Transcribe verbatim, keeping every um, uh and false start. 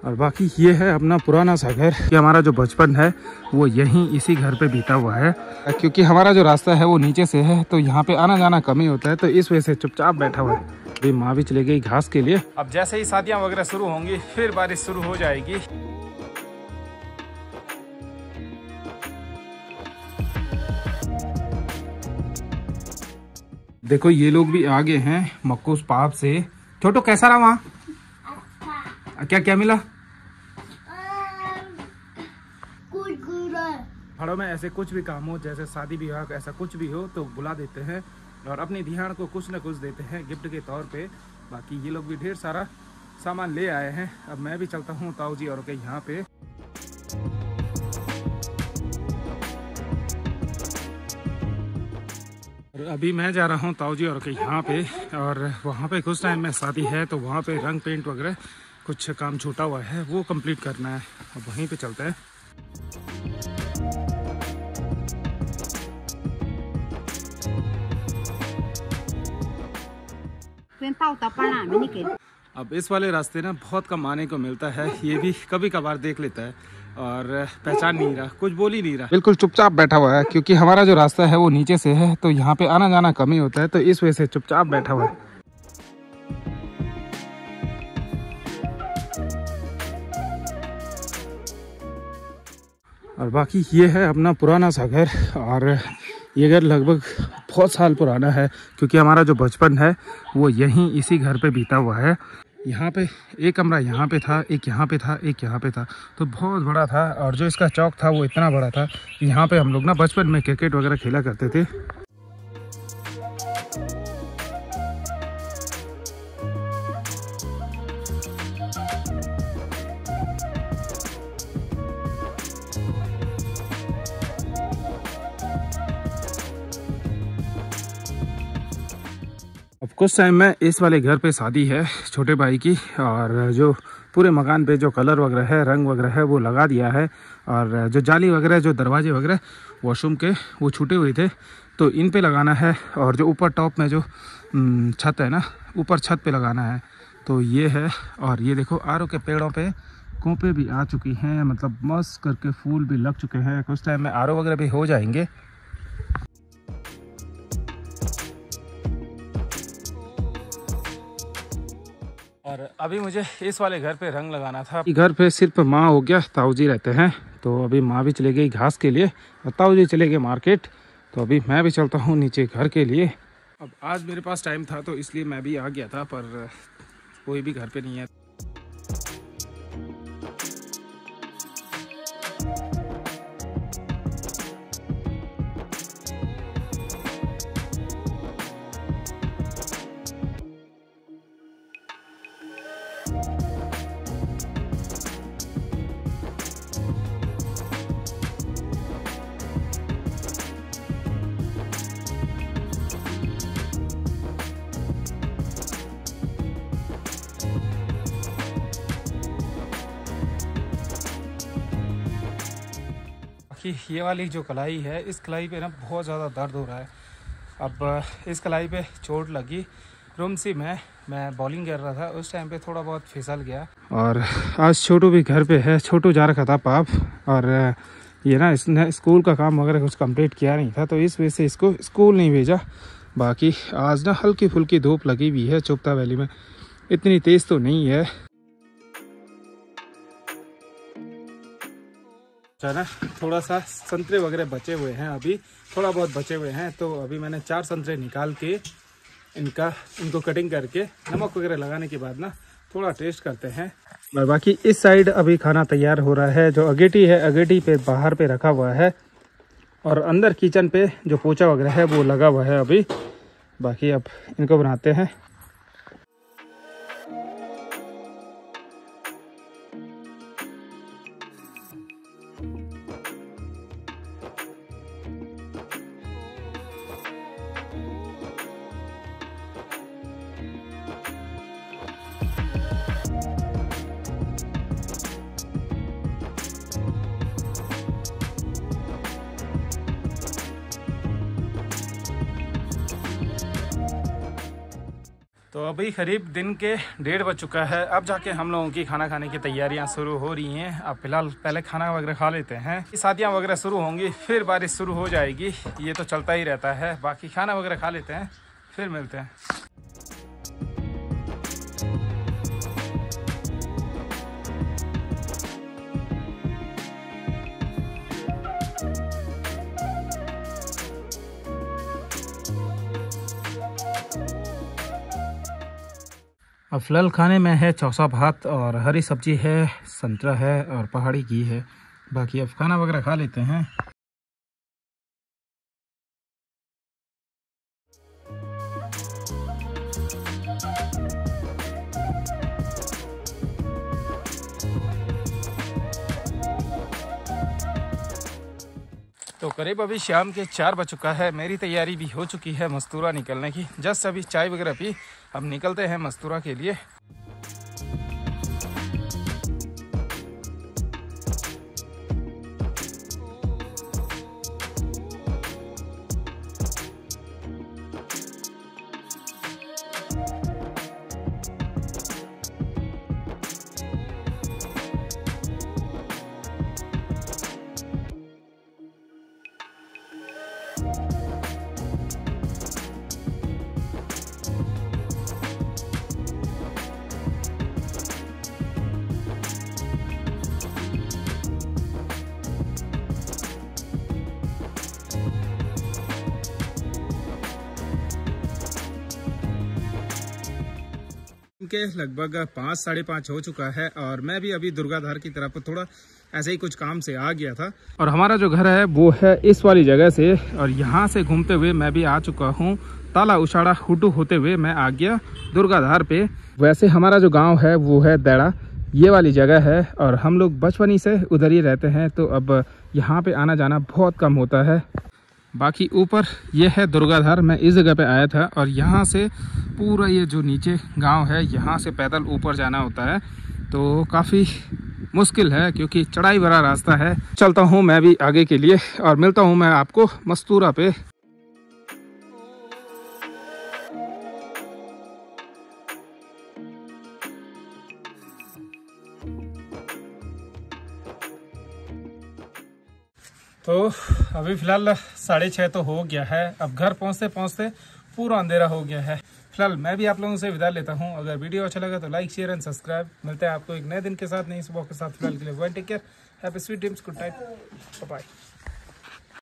और बाकी ये है अपना पुराना सा घर कि हमारा जो बचपन है वो यहीं इसी घर पे बीता हुआ है। क्योंकि हमारा जो रास्ता है वो नीचे से है तो यहाँ पे आना जाना कम ही होता है, तो इस वजह से चुपचाप बैठा हुआ है। अभी माँ भी चले गई घास के लिए। अब जैसे ही शादियाँ वगैरह शुरू होंगी फिर बारिश शुरू हो जाएगी। देखो ये लोग भी आगे हैं मक्कूस पाप से। छोटो कैसा रहा वहाँ? अच्छा। क्या क्या मिला? पहाड़ों में ऐसे कुछ भी काम हो, जैसे शादी विवाह ऐसा कुछ भी हो तो बुला देते हैं और अपनी धियान को कुछ न कुछ देते हैं गिफ्ट के तौर पे। बाकी ये लोग भी ढेर सारा सामान ले आए हैं। अब मैं भी चलता हूँ ताऊ जी और के यहाँ पे। अभी मैं जा रहा हूँ ताऊ जी और के यहाँ पे, और वहाँ पे कुछ टाइम में शादी है तो वहाँ पे रंग पेंट वगैरह कुछ काम छूटा हुआ है वो कंप्लीट करना है। अब वहीं पे चलते हैं। अब इस वाले रास्ते ना बहुत कम आने को मिलता है, ये भी कभी कभार देख लेता है और पहचान नहीं रहा, कुछ बोल ही नहीं रहा, बिल्कुल चुपचाप बैठा हुआ है। क्योंकि हमारा जो रास्ता है वो नीचे से है तो यहाँ पे आना जाना कम ही होता है, तो इस वजह से चुपचाप बैठा हुआ है। और बाकी ये है अपना पुराना सा घर, और ये घर लगभग बहुत साल पुराना है क्योंकि हमारा जो बचपन है वो यहीं इसी घर पे बीता हुआ है। यहाँ पे एक कमरा यहाँ पे था, एक यहाँ पे था, एक यहाँ पे था, तो बहुत बड़ा था। और जो इसका चौक था वो इतना बड़ा था, यहाँ पे हम लोग ना बचपन में क्रिकेट वगैरह खेला करते थे। अब कुछ टाइम में इस वाले घर पे शादी है छोटे भाई की, और जो पूरे मकान पे जो कलर वगैरह है, रंग वगैरह है वो लगा दिया है। और जो जाली वगैरह, जो दरवाजे वगैरह वॉशरूम के वो छूटे हुए थे तो इन पे लगाना है। और जो ऊपर टॉप में जो छत है ना, ऊपर छत पे लगाना है तो ये है। और ये देखो आरो के पेड़ों पे कोपे भी आ चुकी हैं, मतलब मस्त करके फूल भी लग चुके हैं। कुछ टाइम में आरो वगैरह भी हो जाएंगे। और अभी मुझे इस वाले घर पे रंग लगाना था। घर पे सिर्फ माँ हो गया, ताऊ जी रहते हैं, तो अभी माँ भी चले गई घास के लिए और ताऊ जी चले गए मार्केट। तो अभी मैं भी चलता हूँ नीचे घर के लिए। अब आज मेरे पास टाइम था तो इसलिए मैं भी आ गया था, पर कोई भी घर पे नहीं है। कि ये वाली जो कलाई है, इस कलाई पे ना बहुत ज़्यादा दर्द हो रहा है। अब इस कलाई पे चोट लगी रूम सी में, मैं बॉलिंग कर रहा था उस टाइम पे थोड़ा बहुत फिसल गया। और आज छोटू भी घर पे है, छोटू जा रखा था पाप, और ये ना इसने स्कूल का काम वगैरह कुछ कंप्लीट किया नहीं था तो इस वजह से इसको स्कूल नहीं भेजा। बाकी आज ना हल्की फुल्की धूप लगी हुई है चुपता वैली में, इतनी तेज़ तो नहीं है। ना थोड़ा सा संतरे वगैरह बचे हुए हैं, अभी थोड़ा बहुत बचे हुए हैं, तो अभी मैंने चार संतरे निकाल के इनका इनको कटिंग करके नमक वगैरह लगाने के बाद ना थोड़ा टेस्ट करते हैं। और बाकी इस साइड अभी खाना तैयार हो रहा है। जो अगेटी है, अगेटी पे बाहर पे रखा हुआ है, और अंदर किचन पे जो पोचा वगैरह है वो लगा हुआ है अभी। बाकी अब इनको बनाते हैं। तो अभी करीब दिन के डेढ़ बज चुका है। अब जाके हम लोगों की खाना खाने की तैयारियां शुरू हो रही हैं। अब फिलहाल पहले खाना वगैरह खा लेते हैं, शादियां वगैरह शुरू होंगी, फिर बारिश शुरू हो जाएगी। ये तो चलता ही रहता है। बाकी खाना वगैरह खा लेते हैं, फिर मिलते हैं। अब फिलहाल खाने में है चौसा भात और हरी सब्जी है, संतरा है और पहाड़ी घी है। बाकी अब खाना वगैरह खा लेते हैं। तो करीब अभी शाम के चार बज चुका है। मेरी तैयारी भी हो चुकी है मस्तूरा निकलने की। जस्ट अभी चाय वगैरह पी, अब निकलते हैं मस्तूरा के लिए। के लगभग पाँच साढ़े पाँच हो चुका है और मैं भी अभी दुर्गाधार की तरफ थोड़ा ऐसे ही कुछ काम से आ गया था। और हमारा जो घर है वो है इस वाली जगह से, और यहाँ से घूमते हुए मैं भी आ चुका हूँ। ताला उछाड़ा हुटू होते हुए मैं आ गया दुर्गाधार पे। वैसे हमारा जो गांव है वो है दैड़ा, ये वाली जगह है, और हम लोग बचपनी से उधर ही रहते हैं, तो अब यहाँ पे आना जाना बहुत कम होता है। बाकी ऊपर ये है दुर्गाधार। मैं इस जगह पे आया था और यहाँ से पूरा ये जो नीचे गांव है, यहाँ से पैदल ऊपर जाना होता है, तो काफ़ी मुश्किल है क्योंकि चढ़ाई भरा रास्ता है। चलता हूँ मैं भी आगे के लिए और मिलता हूँ मैं आपको मस्तूरा पे। तो अभी फ़िलहाल साढ़े छः तो हो गया है। अब घर पहुंचते पहुंचते पूरा अंधेरा हो गया है। फिलहाल मैं भी आप लोगों से विदा लेता हूं। अगर वीडियो अच्छा लगा तो लाइक शेयर एंड सब्सक्राइब। मिलते हैं आपको एक नए दिन के साथ, नई सुबह के साथ। फिलहाल के लिए one take care, happy sweet dreams, good night, bye bye.